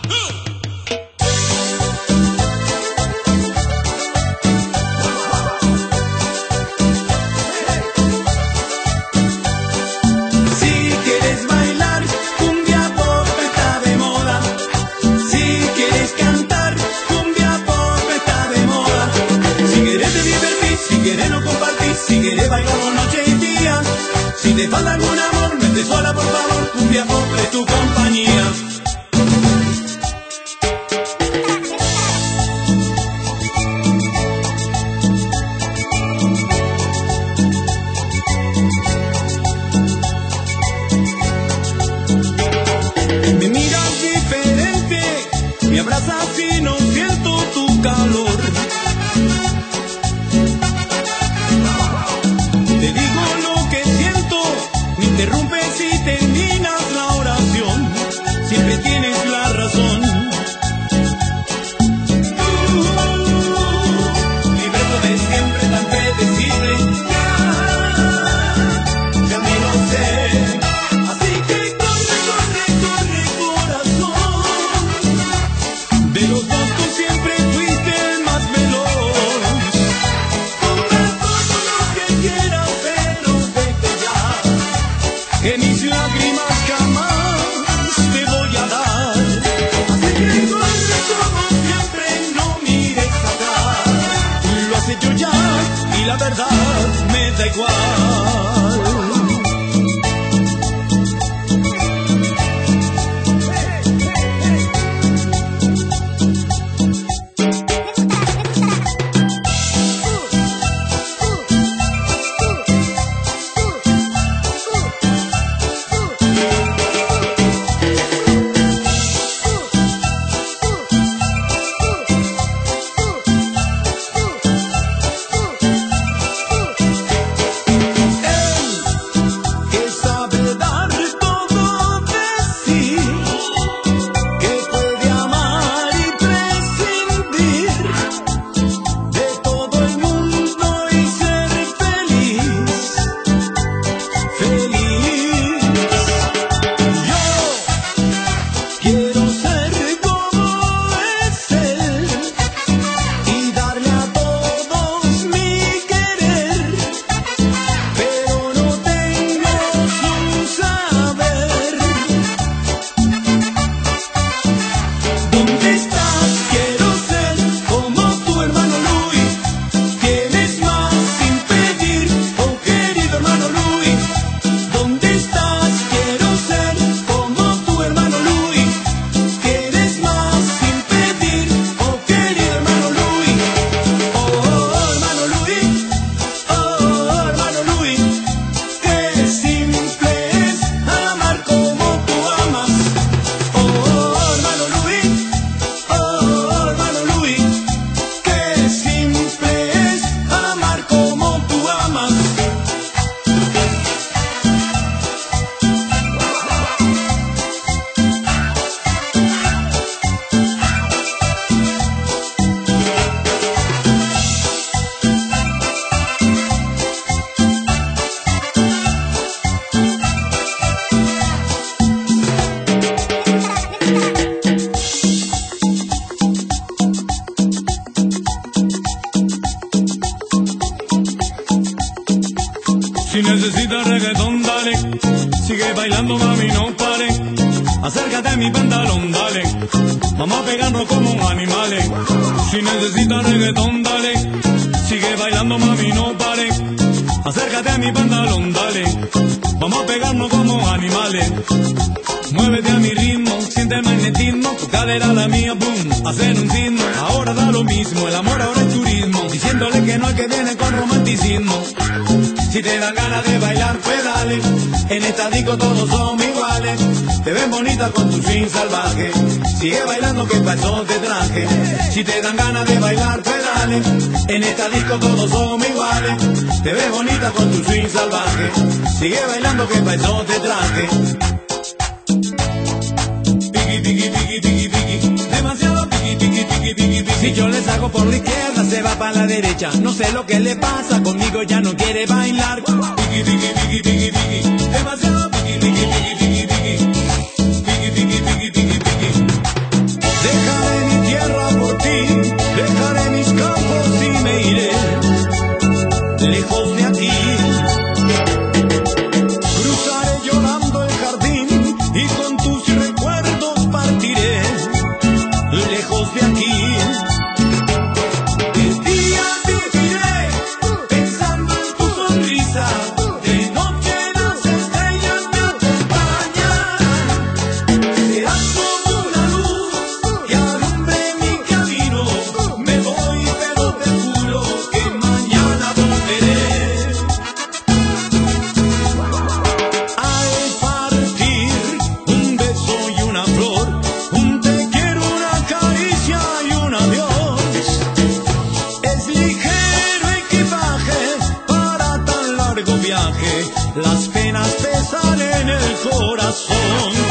Si quieres bailar noche y día, si te falta algún amor, vete sola por favor, cumbia pop es tu compañía. Me miras diferente, me abrazas y no siento tu calor. Interrumpes y terminas la oración, siempre tienes la razón. Libreto de siempre tan predecible, ya me lo sé. Así que corre, corre, corre corazón. De los dos tú siempre fuiste el más veloz. Compra todo lo que quieras, pero vete ya. Que mis lágrimas jamás te voy a dar. Así que corre como siempre, no mires atrás. Lo has hecho ya y la verdad me da igual. Si necesitas reggaetón, dale. Sigue bailando, mami, no pare. Acércate a mi pantalón, dale. Vamos a pegarnos como animales. Si necesitas reggaetón, dale. Sigue bailando, mami, no pare. Acércate a mi pantalón, dale. Vamos a pegarnos como animales. Muévete a mi ritmo, siente el magnetismo. Tu cadera la mía, boom, hacen un signo. Ahora da lo mismo, el amor ahora es turismo. Diciéndole que no hay que viene con romanticismo. Si te dan ganas de bailar, pues dale. En esta disco todos somos iguales. Te ves bonita con tu swing salvaje. Sigue bailando que pa' eso te traje. Si te dan ganas de bailar, pues dale. En esta disco todos somos iguales. Te ves bonita con tu swing salvaje. Sigue bailando que pa' eso te traje. Piggy, piggy, piggy, piggy, piggy. Demasiado piggy, piggy, piggy, piggy, piggy. Si yo les hago por la izquierda, se va para la derecha. No sé lo que le pasa, conmigo ya no quiere bailar. Piggy, piggy, piggy, piggy, piggy. Demasiado piggy, piggy, piggy, piggy, piggy. Piggy, piggy, piggy, piggy, piggy. corazón.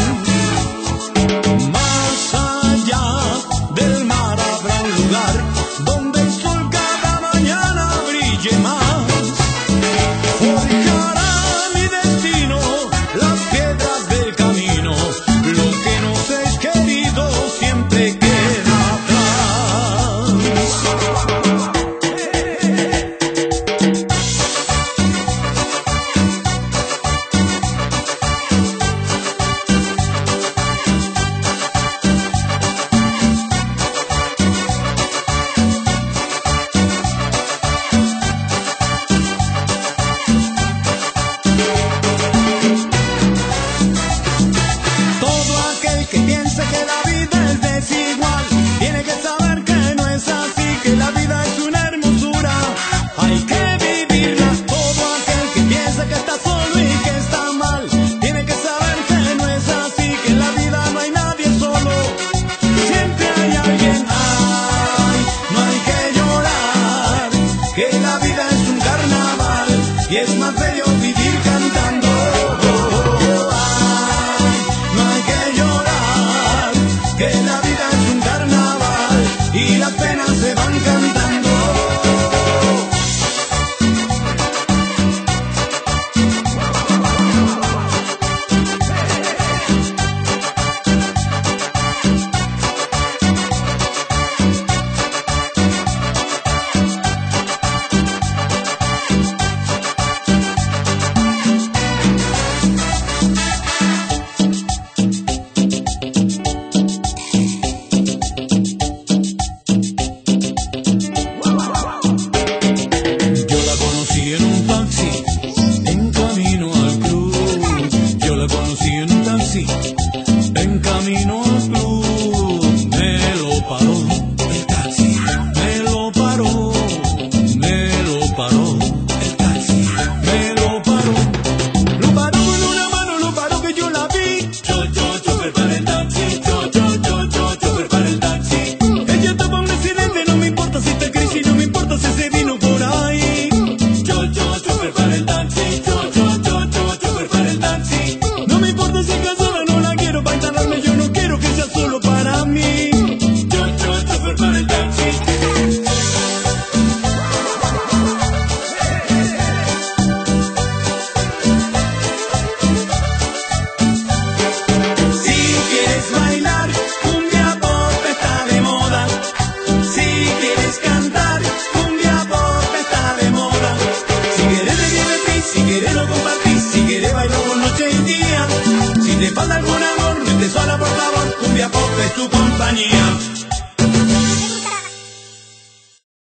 Más allá del mar habrá un lugar donde el sol cada mañana brille más. Forjará mi destino las piedras del camino. Lo que nos es querido siempre queda atrás. Todo aquel que piense que la